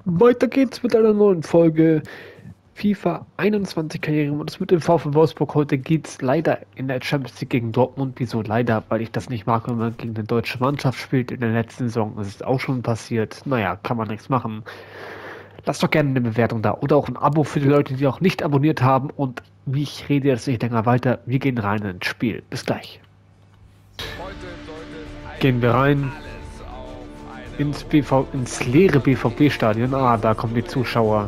Weiter geht's mit einer neuen Folge FIFA 21 Karriere und es mit dem VfL Wolfsburg. Heute geht's leider in der Champions League gegen Dortmund. Wieso leider? Weil ich das nicht mag, wenn man gegen eine deutsche Mannschaft spielt. In der letzten Saison ist es auch schon passiert. Naja, kann man nichts machen. Lasst doch gerne eine Bewertung da oder auch ein Abo für die Leute, die noch nicht abonniert haben. Und wie ich rede jetzt nicht länger weiter, wir gehen rein ins Spiel. Bis gleich. Gehen wir rein ins leere BVB-Stadion. Ah, da kommen die Zuschauer.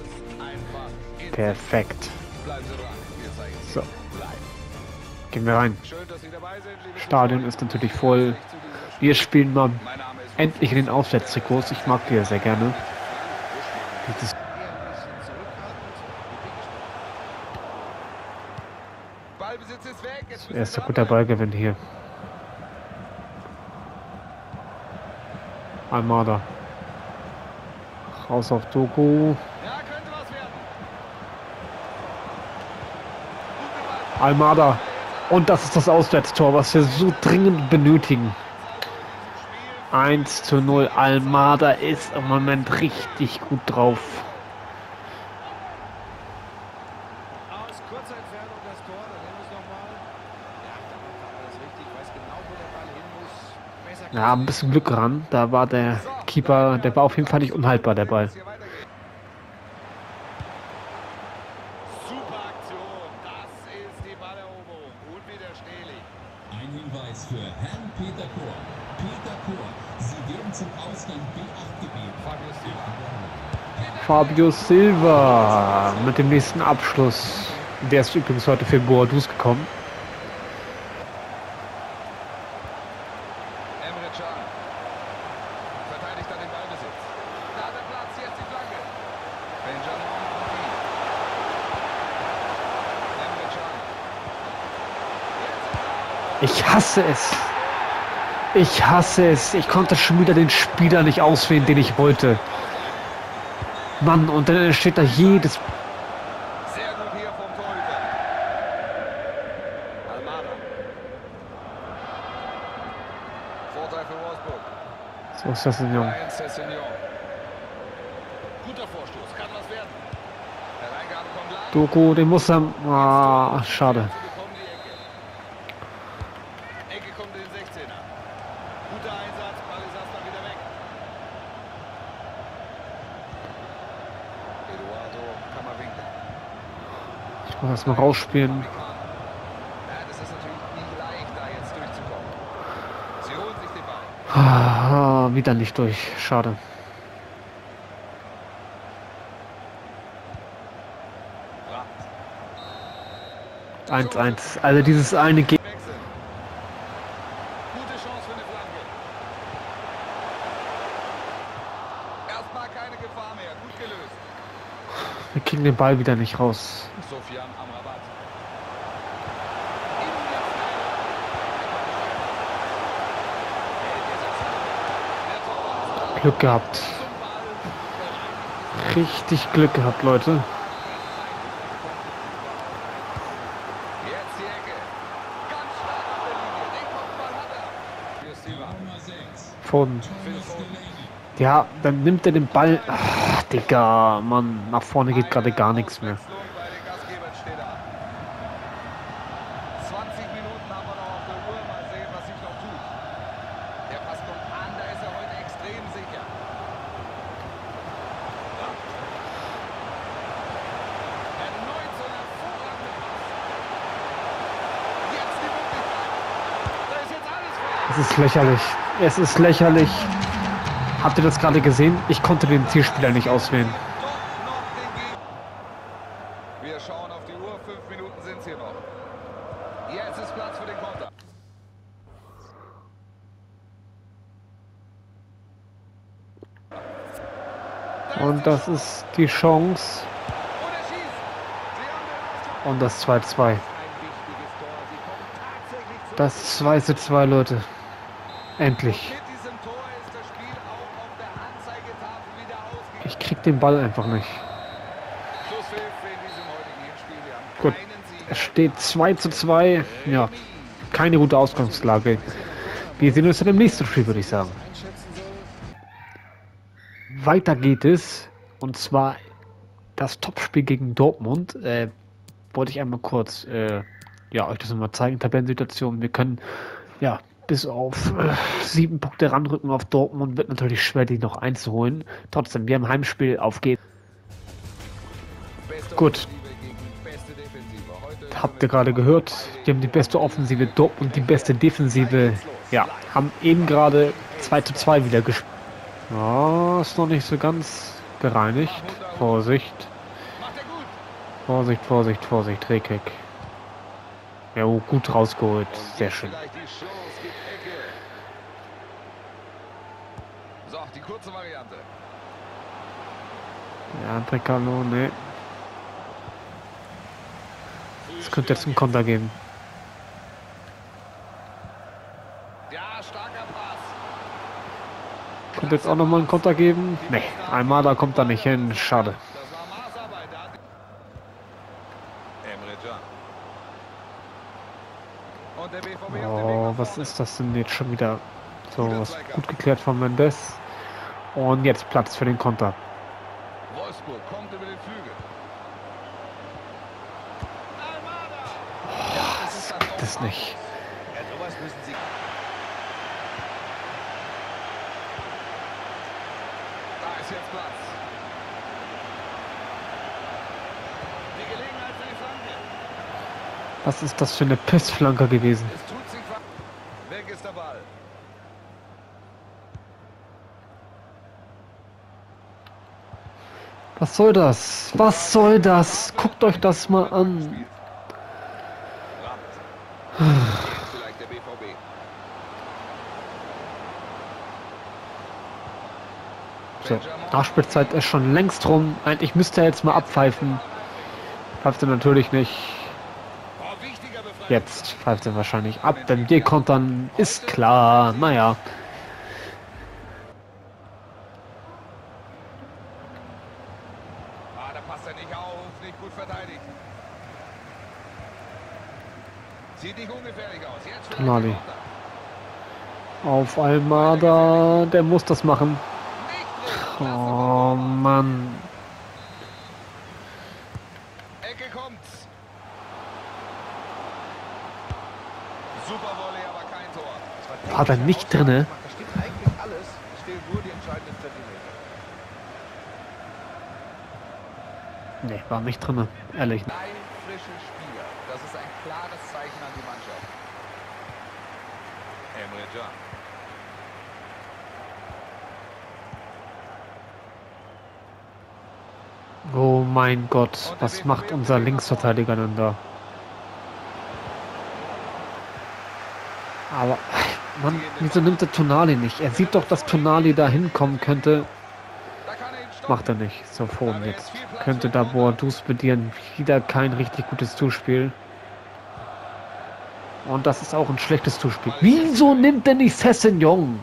Perfekt. So. Gehen wir rein. Stadion ist natürlich voll. Wir spielen mal endlich in den Auswärtstrikots. Ich mag die ja sehr gerne. Erster guter Ballgewinn hier. Almada. Raus auf Doku. Almada. Und das ist das Auswärtstor, was wir so dringend benötigen. 1:0. Almada ist im Moment richtig gut drauf. Aus kurzer Entfernung das Tor, dann nehmen wir es nochmal. Ja, da macht er alles richtig, weiß genau, wo der Ball hin muss. Besser Ja, ein bisschen Glück ran. Da war der Keeper, der war auf jeden Fall nicht unhaltbar, der Ball. Super Aktion, das ist die Balleroberung. Und wieder Stehli. Ein Hinweis für Herrn Peter Kor. Peter Kor, Sie werden zum Ausgang B8 gebeten. Fabio Silva mit dem nächsten Abschluss. Der ist übrigens heute für Boadus gekommen. Emre Can. Verteidigt er den Ballbesitz. Da hat er Platz, jetzt die Flanke. Benjamin Mendy. Emre Can. Ich hasse es. Ich hasse es. Ich konnte schon wieder den Spieler nicht auswählen, den ich wollte. Mann, und dann steht da jedes... Sehr gut hier vom Torhüter. Almada. Vorteil für Wolfsburg. So ist das denn, Junge. Ryan Sessegnon. Guter Vorstoß, kann was werden. Der Reingabe kommt lang. Doku, den muss er... Ah, schade. Sie bekommen die Ecke. Ecke kommt in den 16er. Guter Einsatz, Ball ist erstmal wieder weg. Eduardo Camavinga. Ich muss das mal rausspielen. Ja, das ist natürlich nicht leicht, da jetzt durchzukommen. Sie holen sich den Ball. Ah, wieder nicht durch. Schade. Brandt. 1:1. Also dieses eine Ge... Wechseln. Gute Chance für eine Flanke. Erstmal keine Gefahr mehr. Gut gelöst. Wir kriegen den Ball wieder nicht raus. Sofian Amrabat. Glück gehabt. Richtig Glück gehabt, Leute. Jetzt die Ecke. Ganz stark auf der Linie. Den Kopfball hat er. Für Silva. Nummer 6. Von... Phil Foden. Ja, dann nimmt er den Ball... Ach, Digga, Mann. Nach vorne geht gerade gar nichts mehr. Auswechslung bei den Gastgebern steht an. 20 Minuten haben wir noch auf der Uhr. Mal sehen, was sich noch tut. Der Pass kommt an. Da ist er heute extrem sicher. Erneut so ein hervorragender Pass. Jetzt die Möglichkeit. Da ist jetzt alles frei. Es ist lächerlich. Es ist lächerlich. Habt ihr das gerade gesehen? Ich konnte den Zielspieler nicht auswählen. Doch noch den Gegner. Wir schauen auf die Uhr. 5 Minuten sind es hier noch. Jetzt ist Platz für den Konter. Und das ist die Chance. Und er schießt. Sie haben den Ausgleich. Und das 2:2. Ein wichtiges Tor. Sie kommen tatsächlich zurück. Das 2:2, Leute. Endlich. Mit diesem Tor ist das Spiel auch auf der Anzeigetafel wieder ausgegangen. Ich krieg den Ball einfach nicht. Schlusspfiff in diesem heutigen Hinspiel. Wir haben Gut. keinen Sieger. Es steht 2:2. Ja, keine gute Ausgangslage. Wir sehen uns in dem nächsten Spiel, würde ich sagen. weiter geht es. Und zwar das Topspiel gegen Dortmund. Wollte ich einmal kurz ja, euch das nochmal zeigen. Tabellensituation. Wir können ja bis auf 7 Punkte ranrücken auf Dortmund. Wird natürlich schwer, die noch einzuholen. Trotzdem, wir haben Heimspiel. Auf geht's. Gut. Habt ihr gerade gehört? Wir haben die beste Offensive, Dortmund die beste Defensive. Ja, haben eben gerade 2:2 wieder gespielt. Ja, ist noch nicht so ganz gereinigt. Vorsicht. Vorsicht, Vorsicht, Vorsicht. Rekek. Ja, gut rausgeholt. Sehr schön. So, die kurze Variante. Ja, Brekalo, ne. Es könnte jetzt einen Konter geben. Ja, starker Pass. Könnte jetzt auch nochmal einen Konter geben? Ne, einmal da kommt er nicht hin. Schade. Das war Maßarbeit. Emre Can. Und der BVB Oh, was ist das denn jetzt schon wieder? So, was gut geklärt von Mendes. Und jetzt Platz für den Konter. Wolfsburg kommt über den Flügel. Das gibt es nicht. Ja, sowas müssen sie. Da ist jetzt Platz. Die Gelegenheit für die Flanke. Was ist das für eine Pissflanke gewesen? Es tut sich was. Weg ist der Ball. Was soll das? Was soll das? Guckt euch das mal an. Vielleicht der BVB. So, Nachspielzeit ist schon längst rum. Eigentlich müsste er jetzt mal abpfeifen. Pfeift er natürlich nicht. Oh, wichtiger Befreiung. Jetzt pfeift er wahrscheinlich ab. Wenn wir kontern, ist klar. Naja. Ah, da passt er nicht auf. Nicht gut verteidigt. Sieht nicht ungefährlich aus. Jetzt vielleicht Tonali. der Konter. Auf Almada. Der muss das machen. Nicht drin. Oh Mann. Ecke kommt's. Super Volley, aber kein Tor. War da nicht drinne? Da steht eigentlich alles. Es fehlen nur die entscheidenden Zentimeter. Ne, war nicht drinne. Ehrlich. 3 frische Spieler. Das ist ein klares Zeichen an die Mannschaft. Emre Can. Oh mein Gott. Was macht unser Linksverteidiger denn da? Aber, Mann, wieso nimmt der Tonali nicht? Er sieht doch, dass Tonali da hinkommen könnte. Da kann er ihn stoppen. Macht er nicht. So, Foden jetzt. Könnte da Boadus bedienen. Wieder kein richtig gutes Zuspiel. Und das ist auch ein schlechtes Zuspiel. Wieso nimmt denn nicht Sessegnon?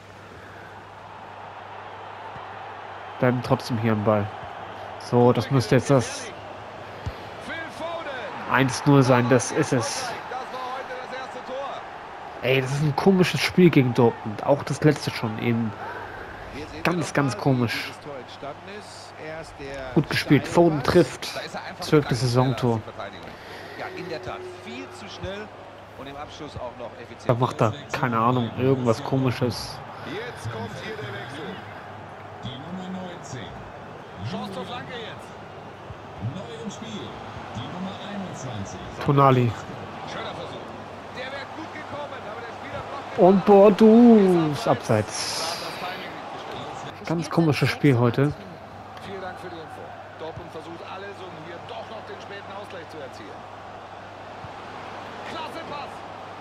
Bleiben trotzdem hier am Ball. So, das müsste jetzt das Phil Foden. 1:0 sein. Das ist es. Das war heute das erste Tor. Ey, das ist ein komisches Spiel gegen Dortmund. Auch das letzte schon eben. Hier sehen wir Ganz, noch ganz mal, komisch. wie dieses Tor entstanden ist. Erst der Gut gespielt. steile Foden Pass. trifft. Da ist er einfach 12. ganz Saisontor. schneller als die Verteidigung. Ja, in der Tat viel zu schnell und im Abschluss auch noch effizient. Da macht er, keine Ahnung, irgendwas Komisches. Jetzt kommt hier der Wechsel. Die Nummer 19. Chance zur Flanke jetzt. Neu im Spiel. Die Nummer 21. Tonali. Schöner Versuch. Der wäre gut gekommen, aber der Spieler blockt den Und Ball. Boadus abseits. Da hat das Timing nicht gestimmt. Ganz komisches Spiel heute. Vielen Dank für die Info. Dortmund versucht alles, um hier doch noch den späten Ausgleich zu erzielen. Klasse Pass.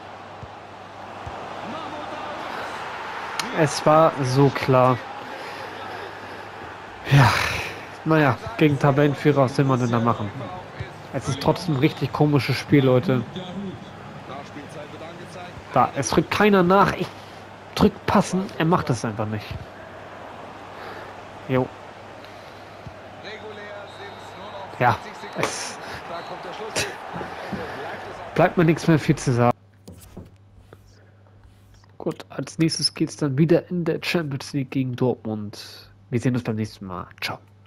Mahmoud Es war so klar. Ja, naja, gegen Tabellenführer, was will man denn da machen? Es ist trotzdem ein richtig komisches Spiel, Leute. Nachspielzeit wird angezeigt. Da, es drückt keiner nach. Ich drück passen, er macht es einfach nicht. Jo, Regulär sind es nur noch ja, 20 Sekunden. es Da kommt der Schluss. Am Ende bleibt es auch. bleibt mir nichts mehr viel zu sagen. Gut, als nächstes geht es dann wieder in der Champions League gegen Dortmund. Wir sehen uns beim nächsten Mal. Ciao.